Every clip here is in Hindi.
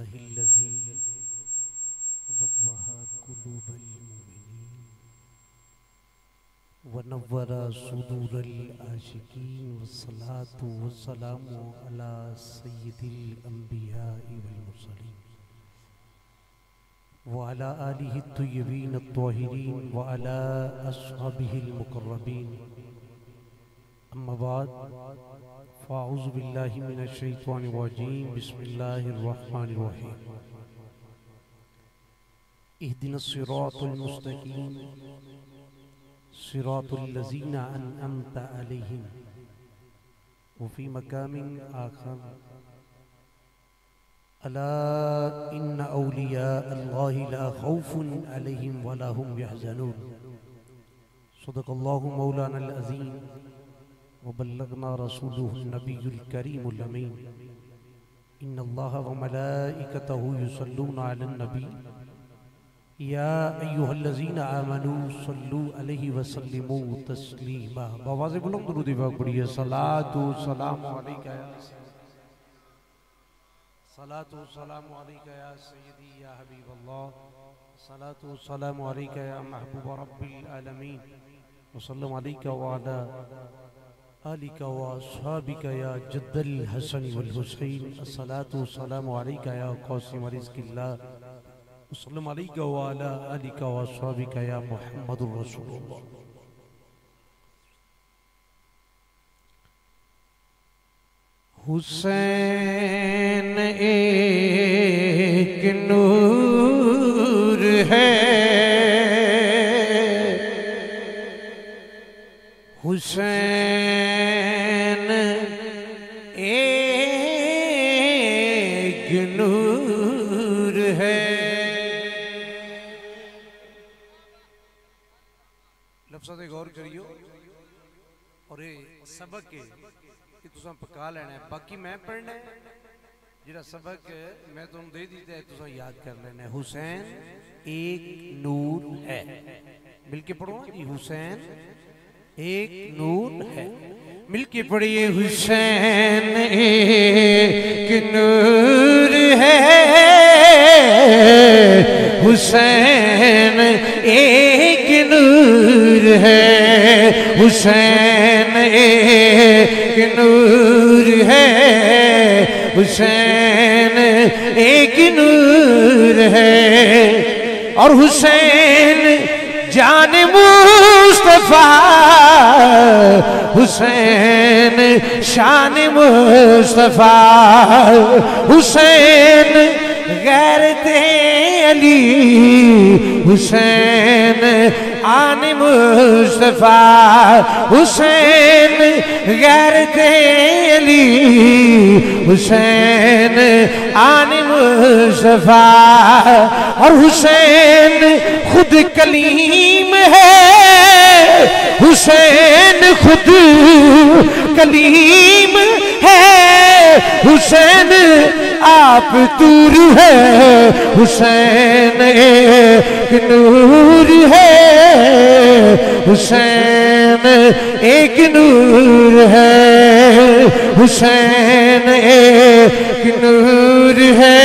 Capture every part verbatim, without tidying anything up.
बिस्मिल्लाहिल्लज़ी रव्वहा कुलूबल मुमिनीन व नव्वरा सुदूरल आशिकीन वस्सलातु वस्सलामु अला सय्यिदिल अंबिया'i वल मुरसलीन व अला आलिहि त्तय्यबीन अत्ताहिरीन व अला अस्हाबिहिल मुकर्रबीन। अम्मा बाद फ़ाऊज़ु बिल्लाहि मिनश शैतानिर रजीम। बिस्मिल्लाहिर रहमानिर रहीम। इहदिनस सिरातल मुस्तकीम सिरातल लज़ीना अनअमता अलैहिम व फ़ी मक़ामिन आख़र अला इन्ना औलिया अल्लाहि ला खौफ़ुन अलैहिम व ला हुम यहज़नून। सदक़ल्लाहु मौलानल अज़ीम व बल्लगना रसूलुहुन नबियुल करीमुल अमीन। इन्नल्लाहा व मलाइकतहु युसल्लूना अलन नबी या अय्युहल्लज़ीना आमनू सल्लू अलैहि व सल्लिमू तस्लीमा। आवाज़ बुलंद दुरूद पाक पढ़िए। सलातु सलामु अलैका या सलातु सलामु अलैका या सय्यदी या हबीबल्लाह। सलातु सलामु अलैका या महबूब रब्बिल आलमीन व सल्लम अलैका व अला आलिका व अस्हाबिका या जद्दल हसन वल हुसैन। अस्सलातु वस्सलामु अलैका या क़ासिम रिज़्क़िल्लाह वसल्लम अलैका व अला आलिका व अस्हाबिका या मुहम्मदुर रसूलुल्लाह। हुसैन एक नूर है, हुसैन एक नूर है। लफ्ज़ां ते गौर करियो और ये सबक है कि तुसां पका लेना है। बाकी मैं पढ़ना है, जिहड़ा सबक मैं तुम दे दीता है तुसां याद कर लेना है। हुसैन एक नूर है, मिलके पढ़ो जी। हुसैन एक नूर है, मिलके पढ़िए। हुसैन एक नूर है, हुसैन एक नूर है, हुसैन एक नूर है, हुसैन एक नूर है। और हुसैन जान मुस्तफा, हुसैन शान मुस्तफा, हुसैन गैरते अली, हुसैन आन मुस्तफा, हुसैन गैरते अली, हुसैन आन मुस्तफा। और हुसैन खुद कलीम है, हुसैन खुद कलीम है, हुसैन आप तूर है, हुसैन एक नूर है, हुसैन एक नूर है, हुसैन एक नूर है,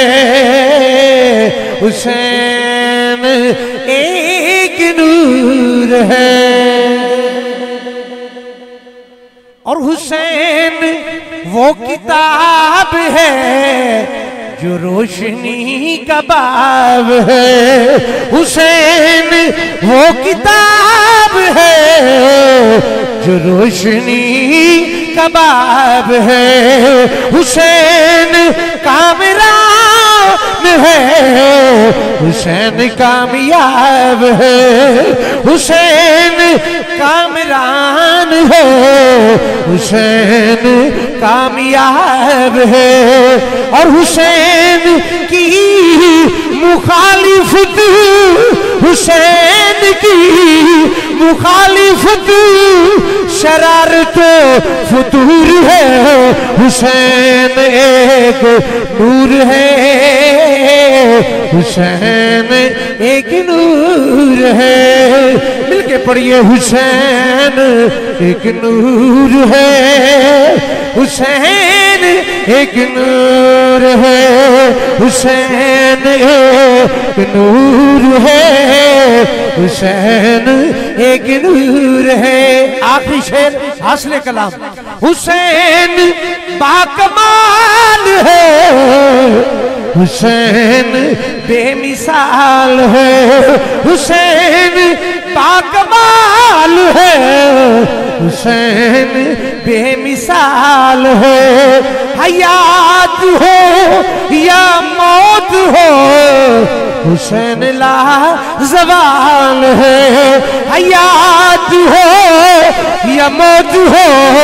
हुसैन एक नूर है। और हुसैन वो किताब है जो रोशनी का बाब है, हुसैन वो किताब है जो रोशनी का बाब है, हुसैन कामरान है, हुसैन कामयाब है, हुसैन कामरान है, हुसैन कामयाब है। और हुसैन की मुखालिफत, हुसैन की मुखालिफत शरारत फतूर है, हुसैन एक नूर है, हुसैन एक नूर है। मिलके पढ़िए। हुसैन एक नूर है, हुसैन एक नूर नूर है, हुसैन एक नूर है, हुसैन एक नूर है। आखिरी शेर हासिल कलाम। हुसैन बाकमाल है, हुसैन बेमिसाल है, हुसैन बाकमाल है, हुसैन बेमिसाल है। हयात हो या मौत हो, हुसैन ला ज़वाल है। हयात हो या मौत हो,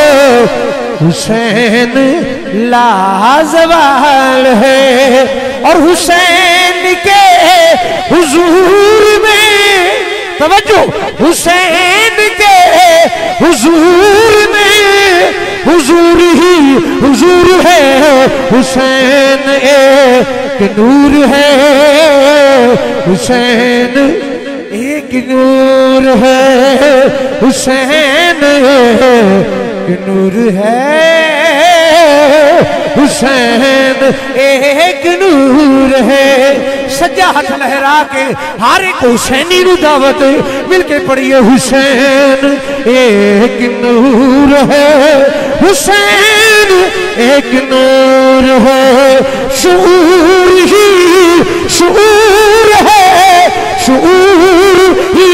हुसैन ला ज़वाल है। और हुसैन के हुजूर में तवज्जो, हुसैन के हुजूर में हुजूर ही हुजूर है, हुसैन एक नूर है, हुसैन एक नूर है, हुसैन एक नूर है, हुसैन एक नूर है। सज्जा हाथ लहरा के हर एक हुसैनी नु दावत मिलके पढ़िए। हुसैन एक नूर है, हुसैन एक नूर है, शूर ही शूर है, शूर ही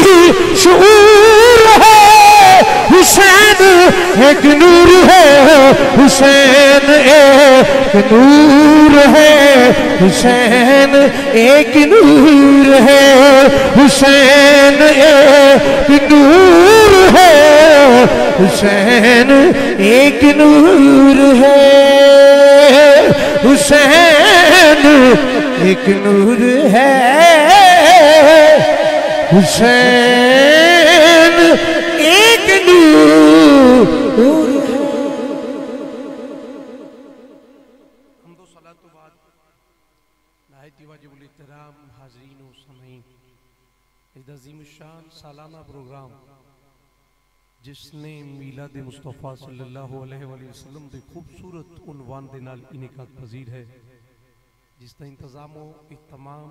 शूर है, हुसैन एक नूर है, हुसैन एक नूर है, हुसैन एक नूर है, हुसैन एक नूर है, हुसैन एक नूर है, हुसैन एक नूर है, हुसैन एक नूर है। हमदो सलातो बाद नायती वाजिबुल इहतराम हाज़रीन व सामीन, इस अज़ीमुश्शान सालाना प्रोग्राम जिसने मीलाद मुस्तफ़ा सल्लल्लाहु अलैहि वसल्लम के खूबसूरत उन्वान दे नाल इनेकाद पजीर है, जिसका इंतजामो इत्तमाम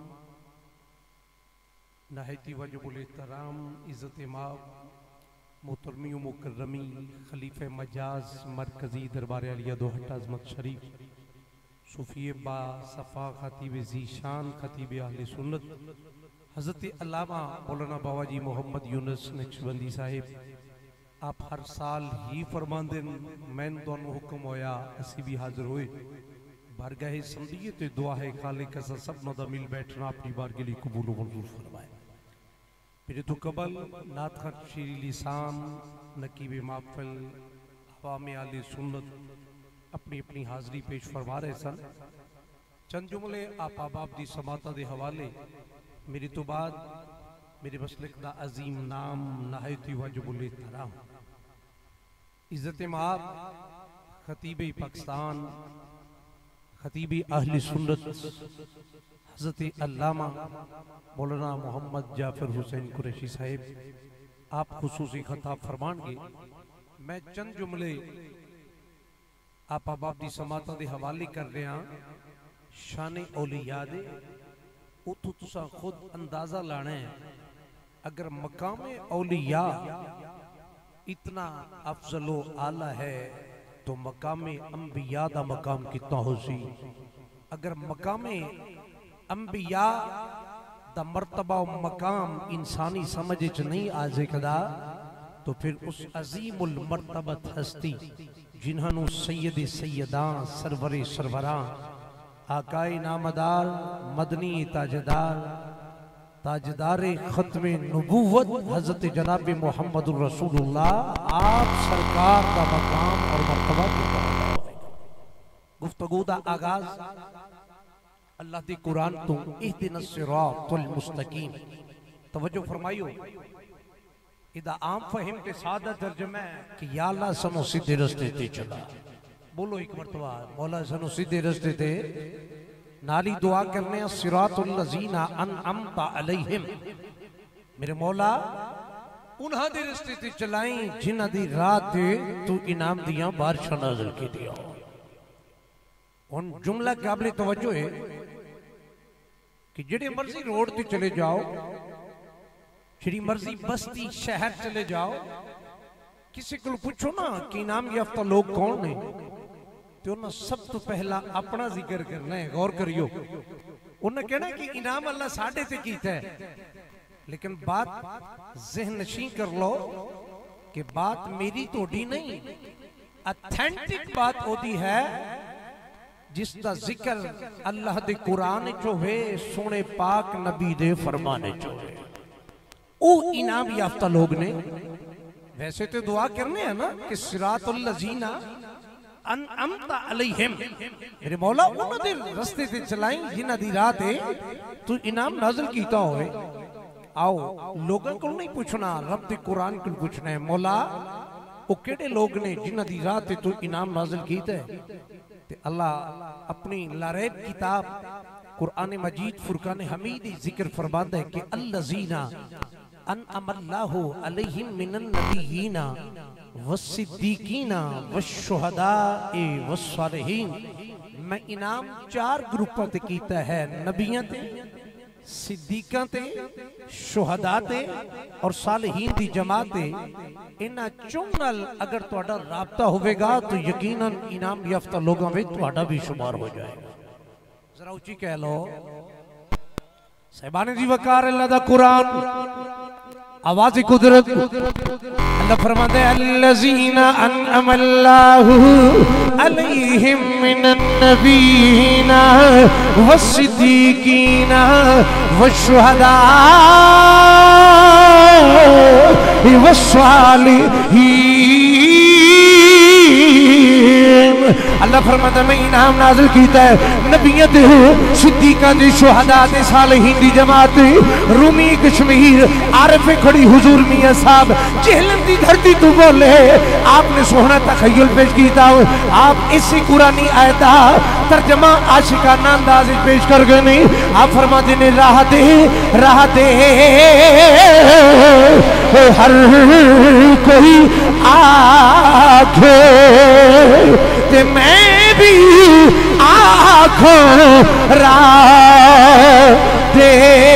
नायती वाजिबुल इहतराम इज़्ज़त माब मोहतरमी मुकर्रमी खलीफे मजाज मरकजी दरबार अलिया दोहट्टा अज़मत शरीफ सूफी बा सफ़ा खतीब ज़ीशान खतीब अहले सुन्नत हज़रत अल्लामा मौलाना बाबाजी मोहम्मद यूनुस नक्शबंदी साहिब, आप हर साल ही फरमांदे मैन दोनों हुक्म होया असी भी हाजिर हुए। बारगाहे समदीयत तो दुआ है खालिक का सब नदा मिल बैठना अपनी बार के लिए कबूल मंजूर फरमाए। मेरे तो कबल नात खान शीरी लिसान नकीब माफिल अवाम आले सुन्नत अपनी अपनी हाज़री पेश फरमा रहे सन। चंद जुमले आप आबाब दी समाता दे हवाले मेरी तो बाद मेरे मसलक दा अजीम नाम नहायती वाजिबुल इहतराम इज़्ज़त माब खतीब पाकिस्तान खतीब अहले सुन्नत हज़रत अल्लामा मौलाना मोहम्मद जाफर हुसैन कुरैशी साहिब आप खुसूसी खताब फरमानगे। मैं चंद जुमले आप अहबाब दी समाता दे हवाले कर रहा शान औलिया दे। उतो तुसा खुद अंदाजा लाना है, अगर मकाम औलिया इतना अफजलो आला है तो मकाम अंबिया दा मकाम कितना हो सी। अगर मकाम अंबिया दा मर्तबा मकाम इंसानी समझ च नहीं आ सकदा तो फिर उस अजीमुल मर्तबत हस्ती जिन्होंने सैयद सैयदा सरवरे सरवरा आकाए नामदार मदनी ताजदार ताजदारे खत्मे नबूवत हजरत जनाब मोहम्मद रसूलुल्लाह आप सरकार का मकाम और मर्तबा कितना होगा। गुफ्तगू दा आगाज अल्लाह दी कुरान तो इहदिनस सिरातल मुस्तकीम तवज्जो फरमाइयो। इदा आम फहिम के सादा तर्जुमा है कि या अल्लाह सनो सीधे रास्ते ते चला। बोलो एक मर्तबा मौला सनो सीधे रास्ते ते नाली दुआ करने सिरातुल लजीना अनअमता अलैहिम। मेरे मौला उन्हां दे रास्ते ते चलाई जिन्हां दी रात तू इनाम दियां बारिशां नाज़िल की दिया। हुण जुमला काबिल तवज्जो है कि जिहड़े मर्जी रोड ते चले जाओ, जिहड़ी मर्जी बस्ती शहर चले जाओ, किसी को पूछो ना कि इनाम याफ्ता लोग कौन ने, तो उन्हें सब तो पहला अपना जिक्र करना है। गौर करियो, उन्हें कहना कि इनाम अल्लाह साढ़े ते कीता है, लेकिन बात ज़हन नशी कर लो कि बात मेरी तोड़ी नहीं, ऑथेंटिक बात होती है जिसका जिक्र अल्लाह दे कुरान चो है, सोने पाक नबी दे फरमाने चो है, वो इनाम याफ्ता लोग ने। वैसे तो दुआ करने हैं ना कि सिरातुल लजीना अनअमता अलैहिम, मेरे मौला उन्होंने रस्ते से चलाई जिन्हां दी राह ते तू इनाम नाज़िल कीता होवे। आओ लोगों को नहीं पूछना, रब दे कुरान को पूछना है, मौला वो केड़े लोग ने जिन्हां दी राह ते तू इनाम नाज़िल कीता है। ते अल्लाह अपनी लारैब किताब कुरान मजीद फुरकान हमीद जिक्र फरमाता है कि अल्लज़ीना अनअमल्लाहु अलैहिम मिनन नबिय्यीना वस्सिद्दीकीना वश्शुहदाए वस्सालिहीन। मैं इनाम चार ग्रुपों ते कीता है, नबियां ते, सिद्दीकां ते, शुहदा ते और सालिहीन दी जमात ते। इन्हां चों नाल अगर तुहाडा राबता होवेगा तो यकीनन इनाम याफ्ता लोगों में तुहाडा भी शुमार हो जाएगा। जरा ऊंची कह लो, साहिबाने दी वकार अल्लाह दा कुरान, आवाज़ कुदरत। अल्लाह फरमाते हैं अल्लज़ीना अनअमल्लाहु अलैहिम मिनन नबिय्यीना वस्सिद्दीकीना वश्शुहदा वस्सालिहीन। अल्लाह फरमाता मैं इनाम नाज़िल कीता है नबियां ते, सिद्दीकां ते, शुहदा ते, सालिहीन दी जमात। रूमी कश्मीर आरिफ खड़ी हुजूर मियां साहब जेहलम दी धरती तू बोले, आपने सोहना तखय्युल पेश कीता। आप इसी कुरानी आयता तर्जमा आशिकाना अंदाज पेश कर गए। नहीं, आप फरमाते ने राह दे राह दे हर कोई आखे ते मैं भी आँखों राह दे,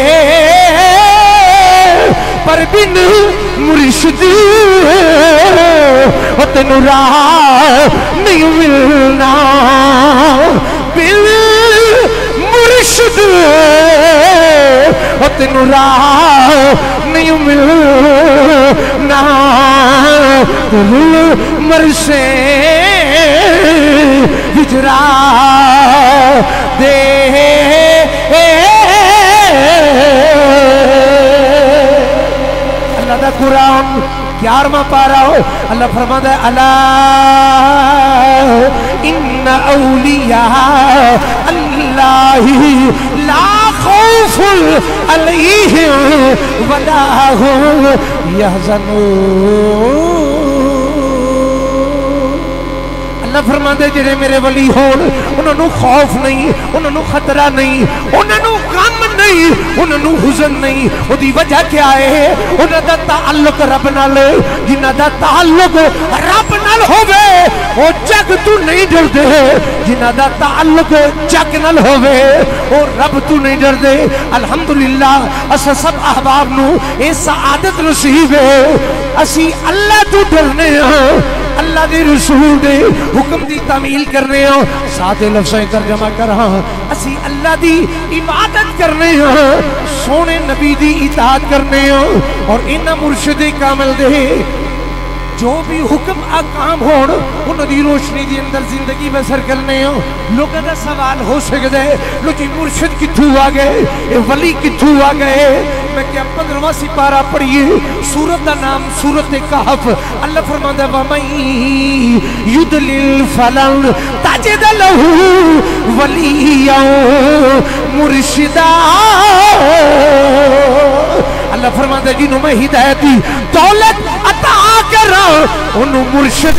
पर बिन मुर्शिद तेनू राह नहीं मिलना, बिन मुर्शिद तेनू राह नहीं मिलना। मरसे हिजरा दे अल्लाह दा कुरान ग्यारहवां पारा हो। अल्लाह फरमाता है अला इन्ना औलिया अल्लाही ला खौफुन अलैहिम वला हुम यहज़नून। अल्लाह फरमाते जेड़े मेरे वली होन उन्होंने खौफ नहीं, उन्होंने खतरा नहीं, उन्होंने गम नहीं, उन्होंने हुज़न नहीं। उदी वजह क्या है? उन्होंने ताल्लुक रब नाल, जिन्हां दा ताल्लुक रब नाल होवे वो जग तू नहीं डरदे, जिन्हां दा ताल्लुक जग नाल होवे वो रब तू नहीं डरदे। अल्हम्दुलिल्लाह अस सब अहबाब नू ये सआदत नसीब है, असी अल्लाह तू डरने हां, अल्लाह के रसूल दे हुक्म की तामील करने हो। सादे लफ्ज़ तर्जमा करा, असी अल्लाह की इबादत करने हो, सोने नबी की इताअत करने हो और इन्हां मुर्शिद कामिल दे जो भी हुक्म अहकाम होण उन्हां रोशनी के अंदर जिंदगी बसर करने हो। लोगों का सवाल हो सकता है लो जी मुर्शिद कित्थों आ गए, ये वली कित्थों आ गए। मैं क्या पंद्रहवां सिपारा पढ़िए, सूरत का नाम सूरत कहफ। अल्लाह फरमाता वमई युदलिल फलन तजिद लहू वलिया मुर्शिदा। अल्लाह फरमाता जिन्हों मैं हिदायत दी दौलत अता करा उन्होंने मुर्शिद,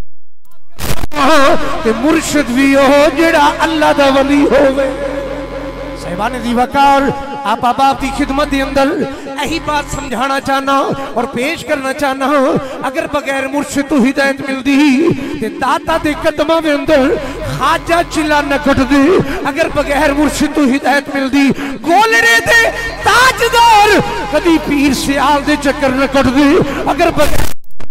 ते मुर्शिद भी हो जेड़ा अल्लाह दा वली होवे। साहिबाने दी वकार आप बाप की खिदमत के अंदर यही बात समझाना चाहना और पेश करना चाहना। अगर बगैर मुर्शिद तो हिदायत मिलती ते दाता दे कदमां दे अंदर खाजा चिल्ला न कटदे। अगर बगैर मुर्शिद तो हिदायत मिलती गोलरे दे ताजदार कदी पीर सियाल दे चक्कर न कटदे। अगर बगैर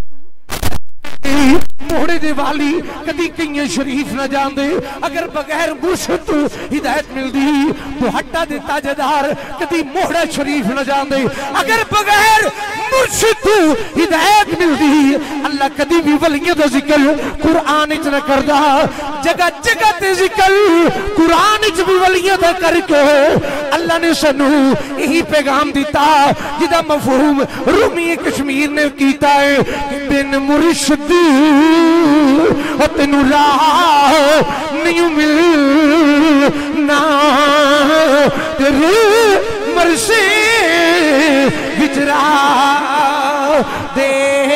मोहड़े दे वाली कदी कई शरीफ न जाते। अगर बगैर मुर्शिद तो हिदायत मिलती तो हट्टा दे ताजदार कदी मोहड़ा शरीफ न जाते। अगर बगैर मुर्शिद तो हिदायत मिलती अल्लाह कदी भी वलियों का जिक्र कुरान च न करदा। जगह जगह ते जिक्र कुरान च भी वलियों का करके अल्लाह ने सानू यही पैगाम दिता जिदा मफहूम रूमी कश्मीर ने किया है कि बिन मुर्शिद तेनू राह नहीं मिलना तेरे मरसे विचरा दे।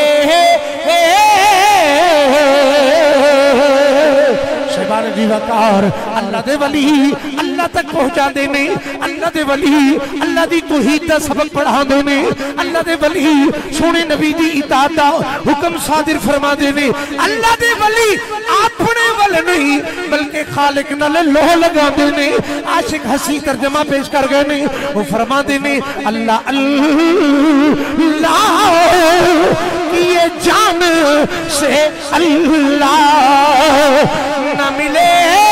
शहबान जी वकार अल्लाह दे वली अल्लाह तक पहुंचा देने। अल्लाह दे वली अल्लाह दी तौहीद दा सबक पढ़ा देने। अल्लाह दे वली सोने नबी दी इताअत दा हुक्म सादिर फरमा देने। अल्लाह दे वली अपने वल नहीं बल्कि खालिक नाल लोह लगा देने। आशिक हसी तर्जमा पेश कर गए ने वो फरमा देने अल्लाह अल्लाह ये जान से अल्लाह न मिले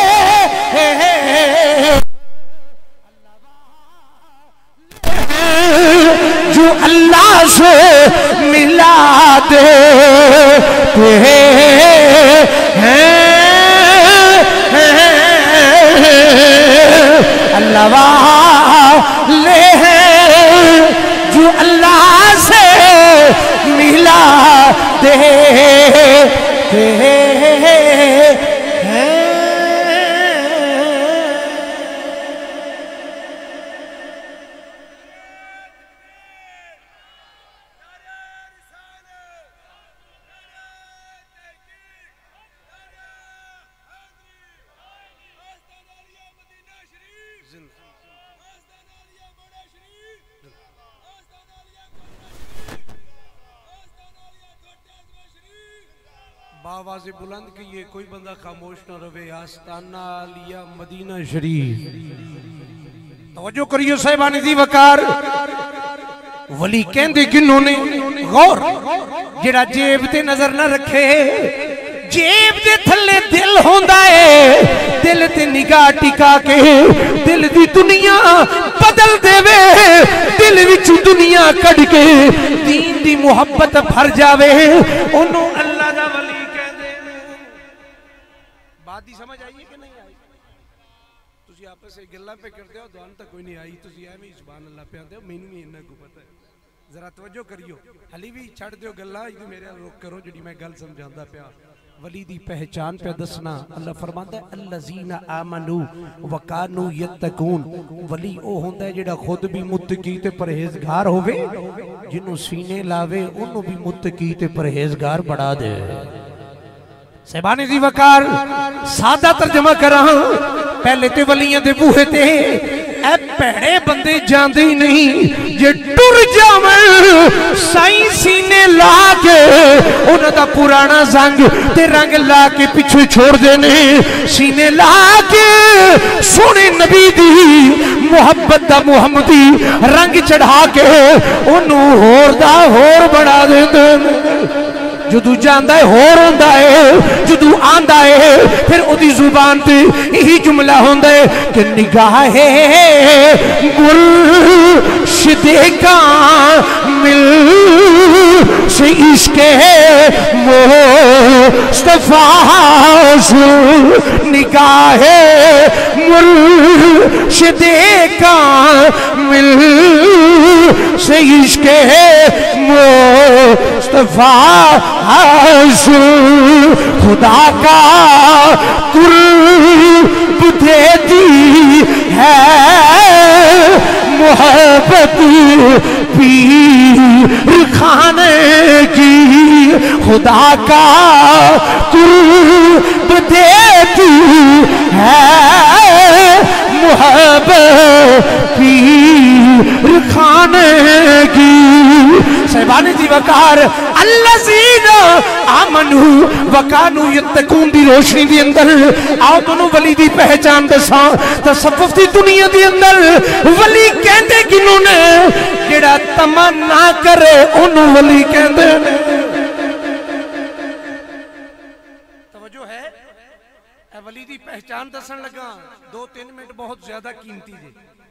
जो अल्लाह से मिला दे अल्लाह वाले हैं जो अल्लाह से मिला दे। बावाज़े बुलंद कि ये कोई बंदा खामोश न रहे। आस्ताना लिया मदीना शरीफ। तवज्जो करियो साहिबान दी वकार। वली कहंदे किन्हों ने गौर जेड़ा जेब ते नजर न रखे। जेब दे थल्ले दिल होंदा है। दिल ते निगाह टिका के दिल दी दुनिया बदल देवे। दिल विच दुनिया कढ़ के दीन दी मुहब्बत भर जावे ओनू अल्लाह दा वली कहंदे ने। बात दी समझ आई है कि नहीं आई? तुसी आपस में गल्लां पे करदे हो दुआन तक कोई नहीं आई। तुसी एवें ही सुभान अल्लाह पे आंदे हो मैनू भी इन्ना को पता है। जरा तवज्जो करियो हली भी छड़ दियो गल्लां इदू मेरे रोक करो जिहड़ी मैं गल समझांदा पिया। वली दी पहचान पे दसना अल्लाह फरमांदा है अल्लज़ीना आमनू व कानू यत्तकून। वली ओ होंदा है जेड़ा खुद भी मुत्तकी ते परहेजगार होवे जिन्नू सीने लावे ओनू भी मुत्तकी ते परहेजगार बना दे। सहबाने दी वकार सादा तर्जमा करा। पहले ते वलियां दे बूहे ते ए भैड़े बंदे जांदे ही नहीं जे टुर जावन साई सीने ला के उन्हां दा पुराना जंग ते रंग ला के पिछे छोड़ देने। सीने ला के सोने नबी दी मुहब्बत दा मुहम्मदी रंग चढ़ा के ओनू होर दा होर बना देंदे। जदू जांदा है होर होंदा है जदू आंदा है फिर ओदी जुबान ते यही जुमला होंदा है कि निगाहे मुर्शिदे का मिल से इश्क़े मुस्तफा निगाहे मुर्शिदे का मिल से इश्क़े मुस्तफा खुदा का कुर्ब देती है मोहब्बत पीर खाने की। खुदा का कुर्ब देती है मोहब्बत पीर खाने यार अल्लज़ीना आमनू वकानू यत्तकून दी रोशनी दी अंदर आओ दोनों वली दी पहचान दसा। तसव्वुफ दी दुनिया दी अंदर वली कहंदे किनू ने जेड़ा तमन्ना करे ओनू वली कहंदे ने। तवज्जो है ए वली दी पहचान दसन लगा दो तीन मिनट बहुत ज्यादा कीमती जे।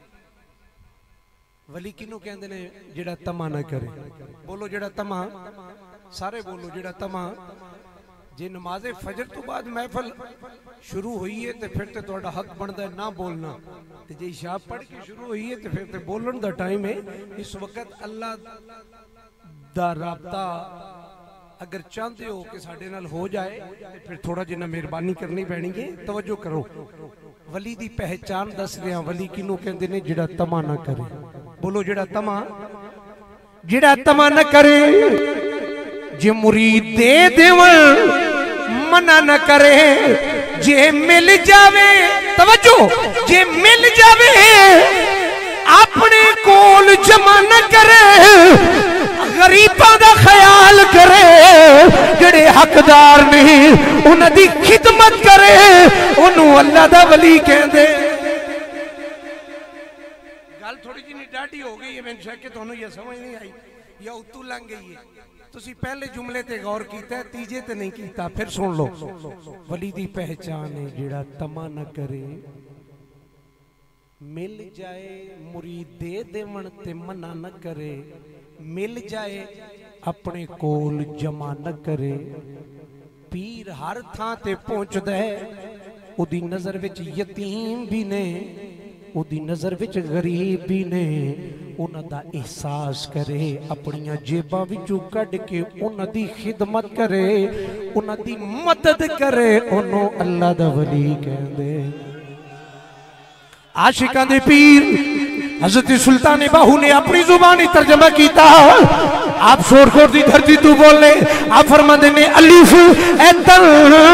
वली किनू कहंदे ने जेड़ा तमा ना करे। बोलो जेड़ा तमा, सारे बोलो जेड़ा तमा। जे नमाज़े फजर तो बाद महफिल शुरू हुई है तो फिर तो तुहाडा हक बनता है ना बोलना, ते जे इशा पढ़ के शुरू हुई है तो फिर तो बोलन दा टाइम है। इस वक्त अल्लाह दा राबता अगर चाहते हो कि साडे नाल हो जाए तो फिर थोड़ा जिन्ना मेहरबानी करनी पैनी है। तवज्जो करो, वली दी पहचान दस रहा। वली किनू कहंदे ने जेड़ा तमा ना करे। बोलो जेड़ा तमा, जेड़ा तमा ना करे। जे मुरीद दे देवन मना न करे, जे मिल जावे तवज्जो जे मिल जावे अपने कोल जमा न करे, गरीबां दा ख्याल करे, जेड़े हकदार ने उन्हां दी खिदमत करे, ओनू अल्लाह दा वली कहंदे। गल थोड़ी जी डाटी हो गई है, मैंने शक तुहानू ये समझ नहीं आई या उतू लंघ गई है। तुसी पहले जुमले ते गौर कीता है, तीजे ते नहीं कीता। फिर सुन लो, वली दी पहचान है जेड़ा तमा न करे, मिल जाए मुरीद दे देवन ते मना न करे, मिल जाए अपने कोल जमा न करे। पीर हर थां ते पहुंचदा है, उदी नजर विच यतीम भी ने, उदी नजर विच गरीब भी ने। उन्हां दा एहसास करे, अपनियां जेबां विचों कढ के उन्हां दी खिदमत करे, उन्हां दी मदद करे, ओनू अल्लाह दा वली कहंदे। आशिकां दे पीर हजरत सुल्तान बाहू ने अपनी जुबानी तर्जमा किया। आप शोरखोर दी धरती तू बोले, आप फरमाते ने अलिफ एतल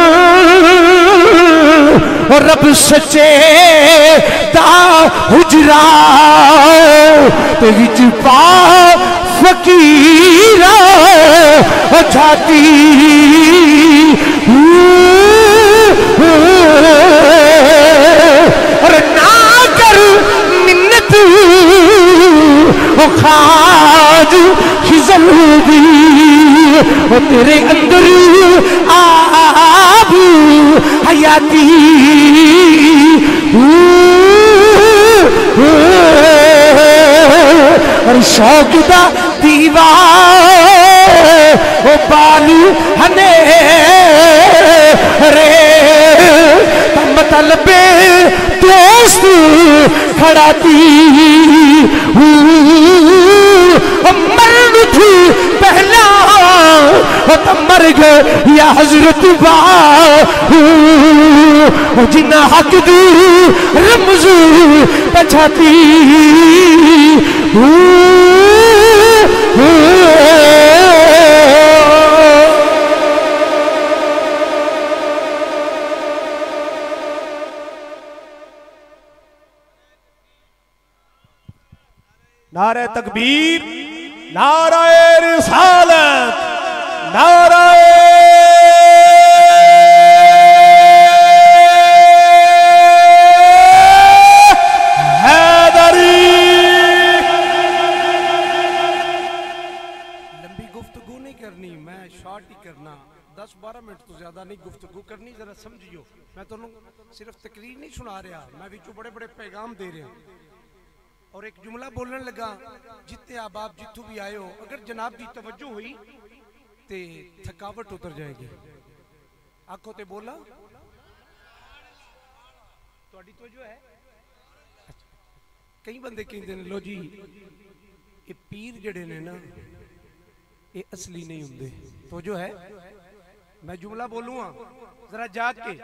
रब सच्चे दा हुजरा ते विच पा फकीरा छाती और ना कर मिन्नत खाज खिजलदी तेरे अंदर आब हयाती और शौक दा दीवा ओ बालू हने रे मतलबे दोस्त खड़ा थी मरण थी पहला तो मर गए या हजरत जिन्ना हक दी रमज पछाती नारे तकबीर, नाराए रिसालत, नाराए हैदरी। लंबी गुफ्तगू नहीं करनी, मैं शॉर्ट ही करना। दस बारह मिनट तो ज्यादा नहीं गुफ्तगू करनी, जरा समझियो। मैं तुहानू सिर्फ तकरीर नहीं सुना रहा, मैं विचों बड़े बड़े पैगाम दे रहा। और एक जुमला बोलने लगा, जितने आप आप जितों भी आए हो, अगर जनाब की तवज्जो हुई तो थकावट उतर जाएगी। आखो ते बोला तुहाडी तवज्जो है। कई बंदे कहते हैं लो जी ये पीर जड़े ने ना ये असली नहीं होंगे। तवज्जो है, मैं जुमला बोलूँगा जरा जाग के।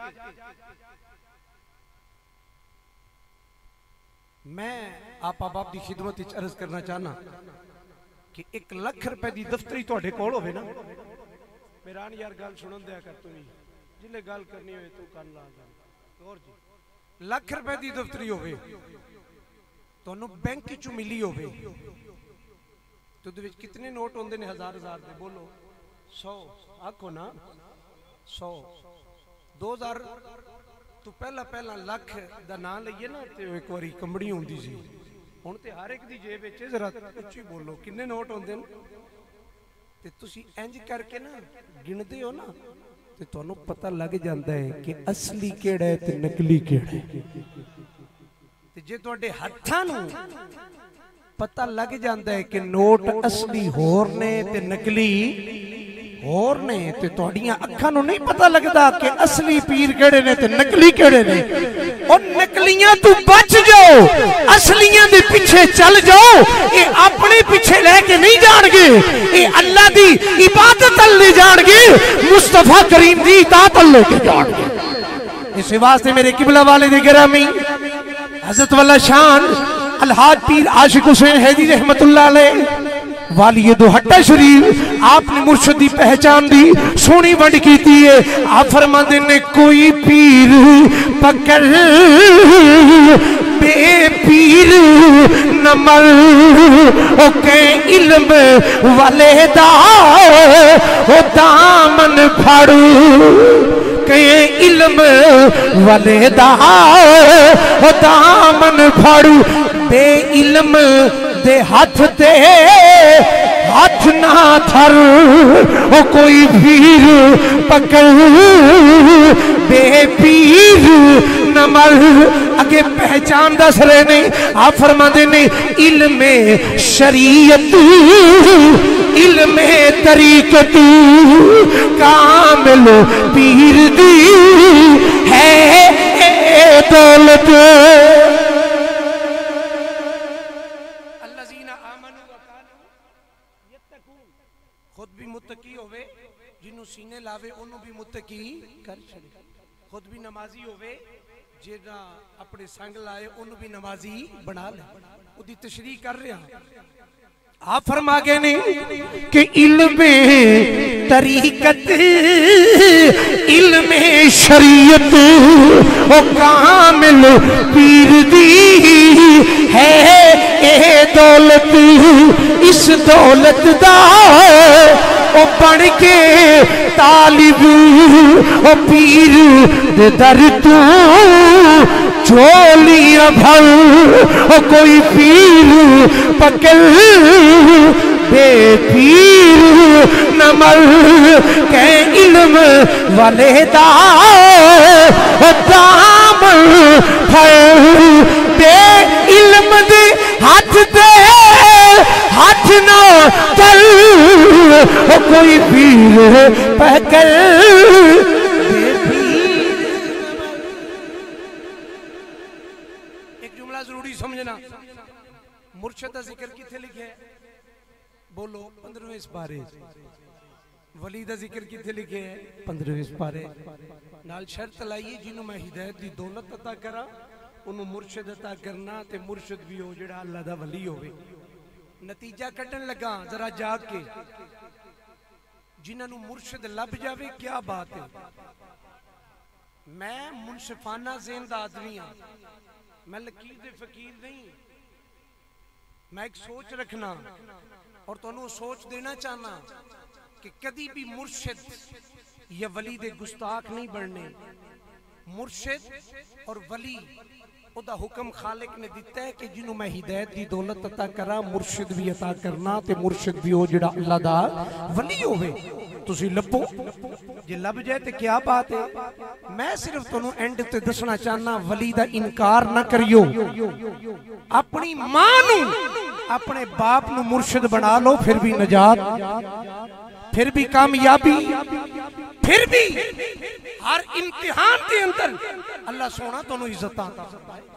मैं आप बाप की खिदमत अर्ज करना चाहना कि एक लख रुपए की दफ्तरी तुहाडे कोल होवे ना, मेरान यार गल सुनन दिया कर, तू जिले गल करनी हो तू कर ला गल। और जी लख रुपए की दफ्तरी होवे, तुहानू बैंक चों मिली होवे, तो उहदे विच कितने नोट होंदे ने हजार हजार दे बोलो सौ आखो ना सौ दो हजार तो पहला पहला लख दा नाम लईए ना तो एक बारी कंबड़ी होंदी सी हुण ते हर एक दी जेब विच जरा उच्ची बोलो किन्ने नोट होंदे ने ते तुसी इंज करके ना गिनदे हो ना ते तुहानू पता लग जांदा है कि असली किहड़ा है ते नकली किहड़ा है ते जे तुहाडे हत्थां नू पता लग जाता है कि नोट असली होर ने ते नकली होर ने ते तुहाडियां अखां नूं नहीं पता लगता कि असली पीर केड़े ने ते नकली केड़े ने और नकलियां तू बच जाओ असलियां दे पीछे चल जाओ ये अपने पीछे लेके नहीं जाणगे ये अल्लाह दी इबादत ले जाणगे मुस्तफा करीम दी इताअत लेके जाणगे इस वास्ते मेरे किबला वाले दे गिरामी हजरत वाला शान अलहाज पीर आशिक हुसैन हैदी रहमतुल्लाह अलैह वालिए दुहट्टा शरीफ आपने मुर्शिद की पहचान दी सोनी वंड की है आप फरमाते ने कोई पीर पकड़ बे पीर न मर ओ के इल्म वाले दा ओ दामन फाड़ू के इल्म वाले दा ओ दामन फाड़ू बे इल्म दे हाथ ते हाथ ना थर ओ कोई पीर पकड़ बे पीर न मर अगे पहचान दस रहे ने आप फरमाते ने इल्मे शरीयत इल्मे तरीकत कामिल पीर दी है दौलत खुद भी मुत्तकी होवे जिन्हों सीने लावे उन्हों भी मुत्तकी कर छड़े खुद भी नमाजी होवे जेड़ा अपने संग लाए उन्हों भी नमाजी बना ले उदी तशरीह कर रहे हैं आप फरमा गए ने कि इल्मे तरीकत इल्मे शरीयत ओ कामिल पीर दी है ए दौलत इस दौलत दा ओ बन के तालिब ओ पीर दे दर तू झोलियां भर ओ कोई पीर पकड़ बे पीर न मर के इल्म वाले दा ओ दामन फड़ बे इल्म दे हाथ दे हाथ ना चल ओ कोई पीर पकड़ एक जुमला जरूरी समझना मुर्शिद का जिक्र किथे लिखे है बोलो पंद्रहवें पारे वली का जिक्र किथे लिखे है पंद्रहवें पारे नाल शर्त लाइए जिन्हों मैं हिदायत की दौलत अता करा उन्होंने मुर्शिद अता करना ते मुर्शिद भी हो जिहड़ा अल्लाह दा वली होवे नतीजा कड्ढन लगा जरा जाग के जिन्होंने मुर्शिद लब जावे क्या बात है मैं मुनसिफाना ज़हन दा आदमी हाँ मैं लकीर दे फकीर नहीं मैं एक सोच रखना और तुहानू सोच देना चाहना कि कदी भी मुर्शिद या वली दे गुस्ताख नहीं बनने मुर्शिद और वली उदा हुक्म खालिक ने दिता है कि जिन्हों मैं हिदायत की दौलत अता करा मुर्शिद भी अता करना ते मुर्शिद भी हो जिहड़ा अल्लाह दा वली होवे तुसी लभो जे लब जाए तो क्या बात है मैं सिर्फ तुहानू एंड ते दसना चाहना वली दा इनकार ना करियो अपनी मां नू अपने बाप नू मुर्शिद बना लो फिर भी नजात फिर भी कामयाबी फिर भी हर इम्तिहान के अंदर अल्लाह सोना तुहानू इज्जत अता करदा है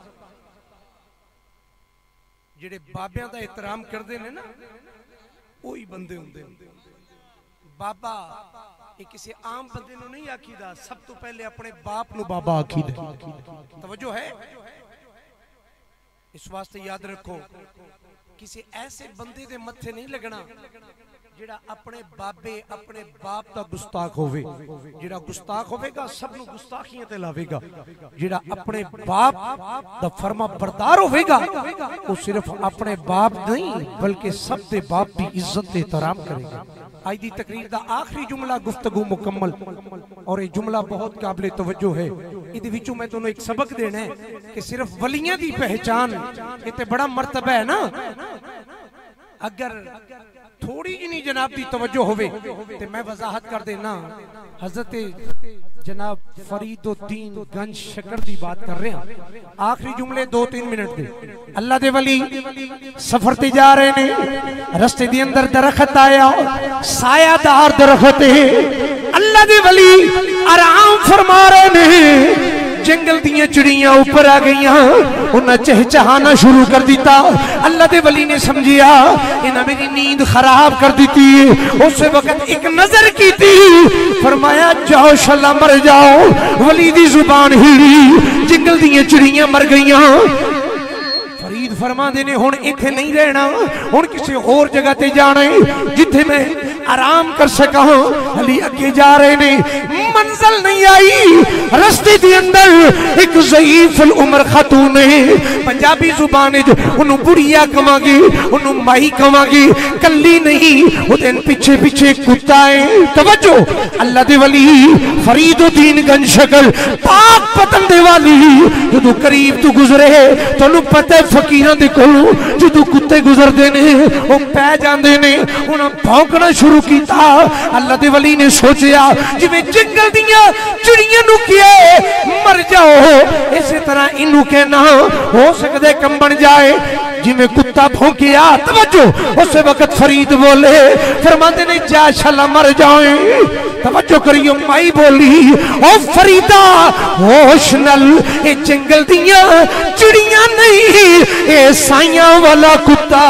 जिहड़े बाबियां दा एहतराम करदे ने ना वही बंदे हुंदे बाबा ये किसी आम बंदे नू नहीं आखीदा सब तो पहले अपने बाप नू बाबा आखीदा तवज्जो है इस वास्ते याद रखो किसी ऐसे बंदे दे मत्थे नहीं लगना जिहड़ा अपने बाबे अपने बाप दा गुस्ताख होवे। जिहड़ा गुस्ताख होवेगा सब नूं गुस्ताखियां ते लावेगा। जिहड़ा अपने बाप दा फर्मा बरदार होवेगा वो सिर्फ अपने बाप नहीं बल्कि सब दे बाप दी इज्जत ते एहतराम करेगा। आज दी तकरीर दा आखिरी जुमला गुफ्तगू मुकम्मल और ये जुमला बहुत काबिल तवज्जो है। इहदे विचों मैं तुहानूं एक सबक देना है कि सिर्फ वलियां दी पहचान ये ते बड़ा मर्तबा है ना। अगर थोड़ी जिनी जनाब की तवज्जो होवे ते मैं वजाहत कर देना। हजरत जनाब फरीदुद्दीन गंज शकर की बात कर रहे हैं। आखिरी जुमले दो तीन मिनट दे। अल्लाह दे वली सफर ते जा रहे ने, रस्ते दे अंदर दरख्त आया, सायादार दरख्त है। अल्लाह दे वली आराम फरमा रहे ने। जंगल दियां चिड़ियां ऊपर आ गईयां, उन्हें चहचहाना शुरू कर दिता। अल्लाह दे वली ने समझिया इन्हें मेरी नींद खराब कर दी थी। उस वक्त एक नजर की थी, फरमाया जाओ शला मर जाओ। वली दी जुबान हिली, जंगल दियां चिड़ियां मर गईयां। फरीद फरमाते ने हुण इत्थे नहीं रहना, हुण किसी होर जगह ते जाना है जिथे मैं आराम कर सका। अली अगे जा रहे ने, मंजिल नहीं आई, रस्ते के अंदर एक ज़ईफ़ उम्र खातून है। पंजाबी जुबान उन्होंने बुढ़िया कवांगे, उन्होंने माई कवांगे, कली नहीं उदे पिछे पिछे कुत्ता है। तवज्जो अल्लाह दे वली फरीदुद्दीन गंज शकर पाक पतन दे वाली जो करीब तू गुजरे तुहानू पता है फकीरां दे कोलों जो कुत्ते गुजरते ने वो पै जाते ने। उन्हें भौंकना शुरू किया। अल्लाह दे वली ने सोचा जिवें जंगल दियां चिड़ियां नू किए मर जाओ, इसी तरह इनू कहना हो सकदे कंबन जाए जिवें कुत्ता भौंकिया। तवज्जो उस वक्त फरीद बोले, फरमाते ने जा शला मर जाए। तवज्जो करियो, माई बोली ओ फरीदा होश नल, ये जंगल दियां चिड़ियां नहीं ये साइयां वाला कुत्ता।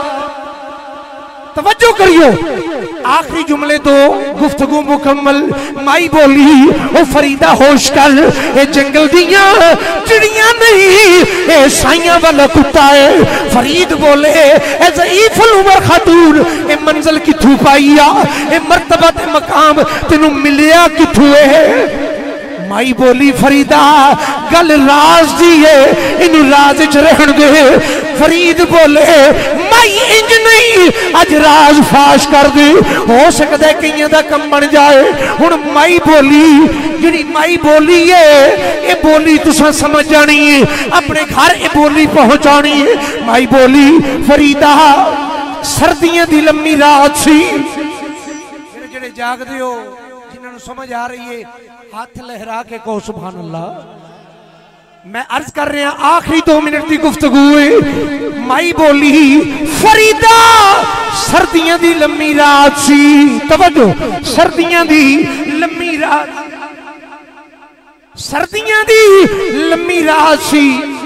तवज्जो करियो, आखिरी जुमले तो गुफ्तगू मुकम्मल। माई बोली ओ फरीदा होश कर, ये जंगल दियां चिड़ियां नहीं ये साइयां वाला कुत्ता है। फरीद बोले ए ज़ईफ़ुल उमर खातून ये मंजिल किथों पाई आ, ये मर्तबा ते मकाम तेनू मिलिया किथों है। माई बोली फरीदा गल राज दी है, इनू राज च रहन दे। फरीद बोले माई इंज नहीं, अज राज फाश कर दे, हो सकता है कईयां दा कम बन जाए। हुण माई बोली जिहड़ी माई बोली है ये बोली तुसां समझ जानी है, अपने घर ये बोली पहुंचानी है। माई बोली फरीदा सर्दियां दी लम्मी रात सी, जेड़े जेड़े जागदे हो जिन्हां नूं समझ आ रही है हाथ लहरा के कहो सुभान अल्लाह। मैं अर्ज कर रहा आखिरी दो मिनट की गुफ्तगू है। माई बोली फरीदा सर्दियां दी लम्मी रात सी। तवज्जो सर्दियां दी लम्मी रात, सर्दियां दी लम्मी रात सी।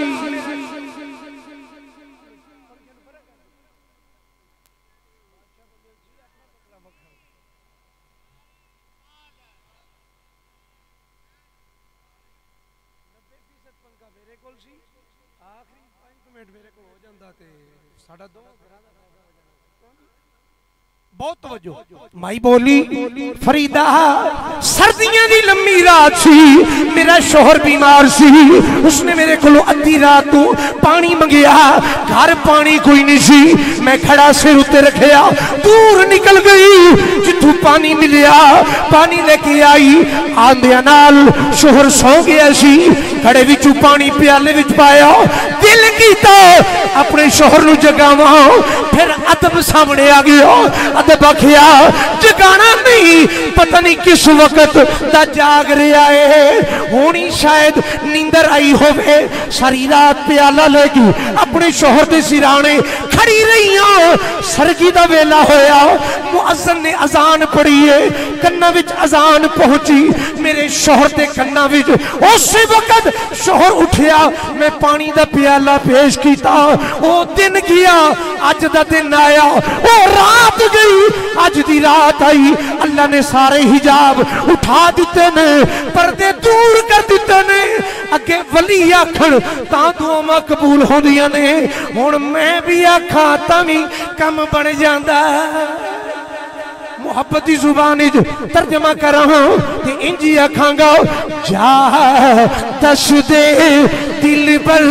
बहुत तवज्जो। माई बोली फरीदा सर्दियां दी लम्मी रात सी, मेरा शोहर बीमार सी, उसने मेरे को अद्धी रात को पानी मंगिया, घर पानी कोई नहीं सी। मैं खड़ा सिर उत्ते रखिया, दूर निकल गई जिथों पानी मिलिया, पानी लेके आई। आंदिया नाल शोहर सौ गया सी, घड़े विचों पानी प्याले विच पाया। दिल कीता अपने शोहर नूं जगावां, फिर अदब सामने आ गया। अदब आखिया जगाना नहीं, पता नहीं किस वक्त दा जाग रहा है, होनी शायद नींदर आई होवे। सारी रात प्याला लेके अपने शोहर दे सिराने खड़ी रही हूं। सरगी दा वेला होया, मुअज्जिन ने अजान पढ़ी है, कन्ना विच अजान पहुंची मेरे शोहर दे कन्ना विच। उस वक्त शोहर उठिया, मैं पानी दा प्याला पेश किया। ओ दिन गया, अज दा दिन आया। ओ रात गई, अज दी रात आई। अल्लाह ने सारे हिजाब उठा दिते ने, पर्दे दूर कर दिते ने। अगे वली आखण तां दुआवां कबूल होंदियां ने हुण मैं भी आखां तां भी कम बन जांदा मुहब्बत की जुबान तर्जमा करा ते इंजी आखांगा जा दस दे दिल पर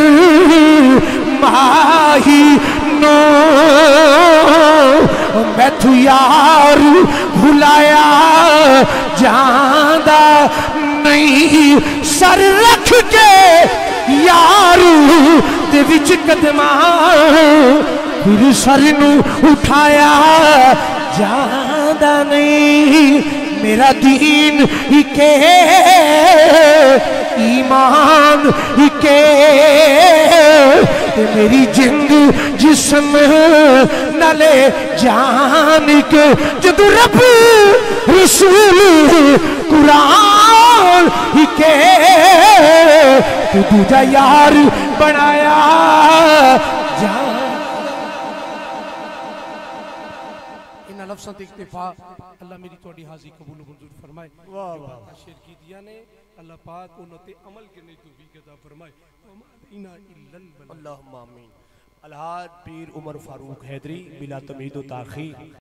माही नो मैथू यार भुलाया जांदा नहीं सर रख के यार दे विच कदमा फिर सर नू उठाया जांदा नहीं मेरा दीन इके ईमान इके मेरी जिंद जिस्म नाले जान के जदू रब रसूल कुरान इके तू दूजा यार बनाया जान लफ्ज़ों इक्तिफा अल्लाह मेरी थोड़ी हाज़ी कबूल मंजूर फरमाए। वाह वाह शेर की दिया ने अल्लाह पाक उन्नते अमल करने तौफीक अता फरमाए। अल्लाहुम्मा आमीन। अलहाज पीर उमर फारूक हैदरी बिला तमीद व ताख़ीर।